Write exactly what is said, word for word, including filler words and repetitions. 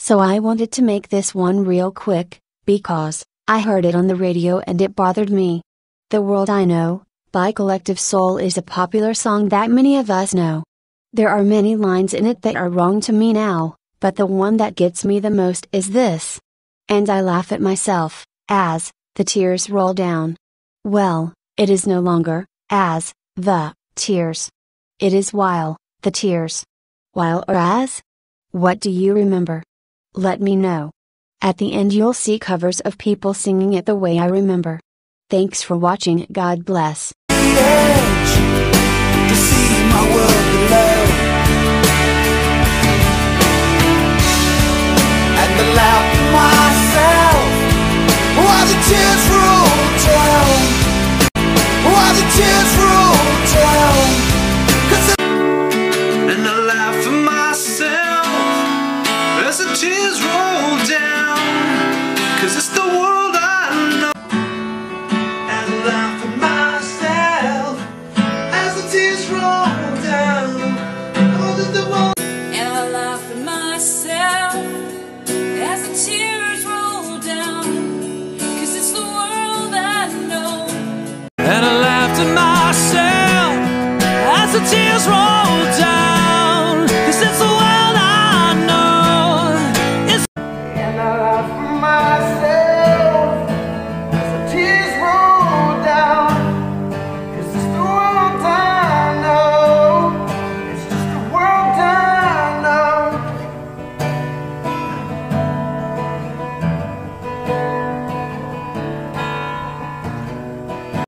So I wanted to make this one real quick, because I heard it on the radio and it bothered me. The World I Know, by Collective Soul is a popular song that many of us know. There are many lines in it that are wrong to me now, but the one that gets me the most is this. And I laugh at myself, as the tears roll down. Well, it is no longer, as the tears. It is while the tears. While or as? What do you remember? Let me know. At the end you'll see covers of people singing it the way I remember. Thanks for watching. God bless. Edge, to see my world below, and the laugh to myself while the tears roll down, while the tears roll down, 'cause it, and I laugh at myself as the tears roll down, 'cause it's the world I know. And I laugh at myself as the tears roll down, 'cause it's the world. And I laugh at myself as the tears roll down, 'cause it's the world I know. And I laughed at myself as the tears roll